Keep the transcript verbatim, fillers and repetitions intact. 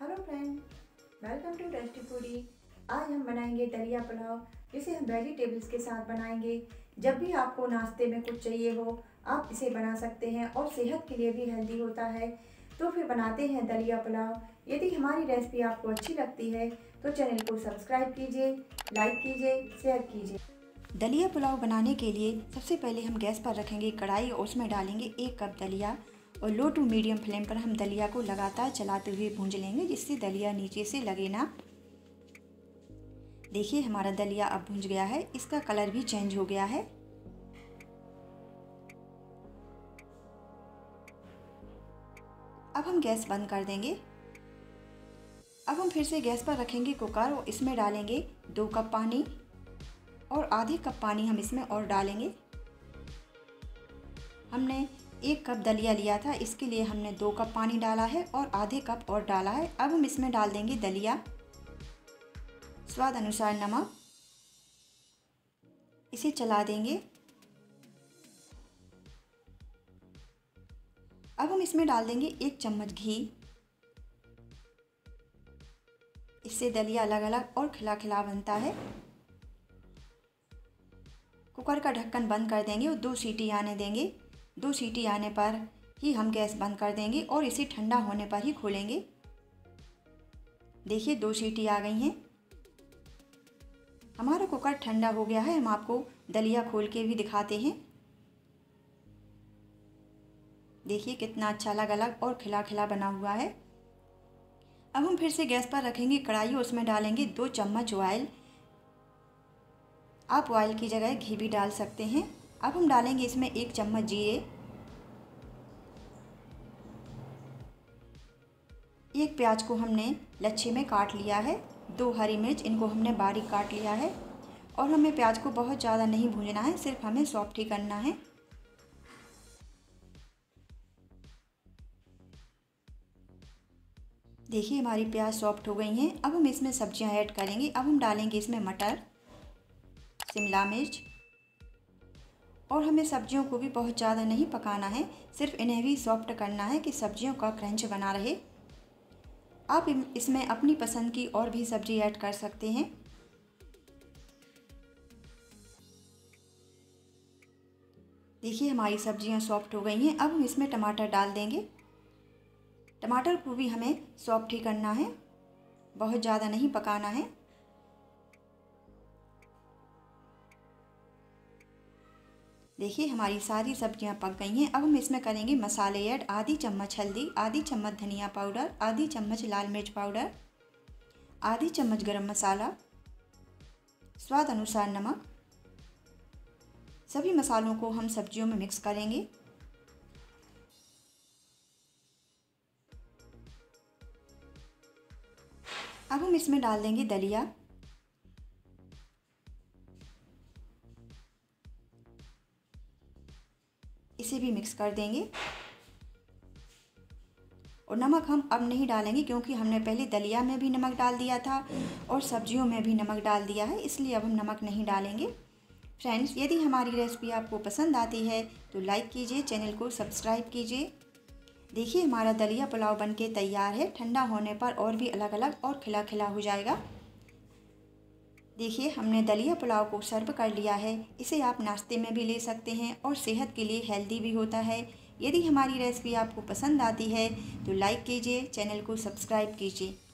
Hello friend, welcome to tasty foodie. आज हम बनाएंगे दलिया पुलाव, जिसे हम वेजिटेबल्स के साथ बनाएंगे। जब भी आपको नाश्ते में कुछ चाहिए हो, आप इसे बना सकते हैं और सेहत के लिए भी हेल्दी होता है। तो फिर बनाते हैं दलिया पुलाव। यदि हमारी रेसिपी आपको अच्छी लगती है तो चैनल को सब्सक्राइब कीजिए, लाइक कीजिए, शेयर कीजिए। दलिया पुलाव बनाने के लिए सबसे पहले हम गैस पर रखेंगे कढ़ाई और उसमें डालेंगे एक कप दलिया और लो टू मीडियम फ्लेम पर हम दलिया को लगातार चलाते हुए भूंज लेंगे, जिससे दलिया नीचे से लगे ना। देखिए हमारा दलिया अब भुंज गया है, इसका कलर भी चेंज हो गया है। अब हम गैस बंद कर देंगे। अब हम फिर से गैस पर रखेंगे कुकर और इसमें डालेंगे दो कप पानी और आधे कप पानी हम इसमें और डालेंगे। हमने एक कप दलिया लिया था, इसके लिए हमने दो कप पानी डाला है और आधे कप और डाला है। अब हम इसमें डाल देंगे दलिया, स्वाद अनुसार नमक, इसे चला देंगे। अब हम इसमें डाल देंगे एक चम्मच घी, इससे दलिया अलग अलग और खिला खिला बनता है। कुकर का ढक्कन बंद कर देंगे और दो सीटी आने देंगे। दो सीटी आने पर ही हम गैस बंद कर देंगे और इसे ठंडा होने पर ही खोलेंगे। देखिए दो सीटी आ गई हैं। हमारा कुकर ठंडा हो गया है। हम आपको दलिया खोल के भी दिखाते हैं। देखिए कितना अच्छा अलग अलग और खिला खिला बना हुआ है। अब हम फिर से गैस पर रखेंगे कढ़ाई और उसमें डालेंगे दो चम्मच ऑयल। आप ऑयल की जगह घी भी डाल सकते हैं। अब हम डालेंगे इसमें एक चम्मच जीरे, एक प्याज को हमने लच्छे में काट लिया है, दो हरी मिर्च, इनको हमने बारीक काट लिया है। और हमें प्याज को बहुत ज़्यादा नहीं भूनना है, सिर्फ हमें सॉफ्ट ही करना है। देखिए हमारी प्याज सॉफ्ट हो गई हैं। अब हम इसमें सब्जियां ऐड करेंगे। अब हम डालेंगे इसमें मटर, शिमला मिर्च, और हमें सब्जियों को भी बहुत ज़्यादा नहीं पकाना है, सिर्फ इन्हें भी सॉफ्ट करना है कि सब्जियों का क्रंच बना रहे। आप इसमें अपनी पसंद की और भी सब्जी ऐड कर सकते हैं। देखिए हमारी सब्जियां सॉफ्ट हो गई हैं। अब हम इसमें टमाटर डाल देंगे। टमाटर को भी हमें सॉफ्ट ही करना है, बहुत ज़्यादा नहीं पकाना है। देखिए हमारी सारी सब्जियां पक गई हैं। अब हम इसमें करेंगे मसाले ऐड। आधी चम्मच हल्दी, आधी चम्मच धनिया पाउडर, आधी चम्मच लाल मिर्च पाउडर, आधी चम्मच गरम मसाला, स्वाद अनुसार नमक। सभी मसालों को हम सब्जियों में मिक्स करेंगे। अब हम इसमें डाल देंगे दलिया, इसे भी मिक्स कर देंगे। और नमक हम अब नहीं डालेंगे, क्योंकि हमने पहले दलिया में भी नमक डाल दिया था और सब्जियों में भी नमक डाल दिया है, इसलिए अब हम नमक नहीं डालेंगे। फ्रेंड्स, यदि हमारी रेसिपी आपको पसंद आती है तो लाइक कीजिए, चैनल को सब्सक्राइब कीजिए। देखिए हमारा दलिया पुलाव बनके तैयार है। ठंडा होने पर और भी अलग अलग और खिला खिला हो जाएगा। देखिए हमने दलिया पुलाव को सर्व कर लिया है। इसे आप नाश्ते में भी ले सकते हैं और सेहत के लिए हेल्दी भी होता है। यदि हमारी रेसिपी आपको पसंद आती है तो लाइक कीजिए, चैनल को सब्सक्राइब कीजिए।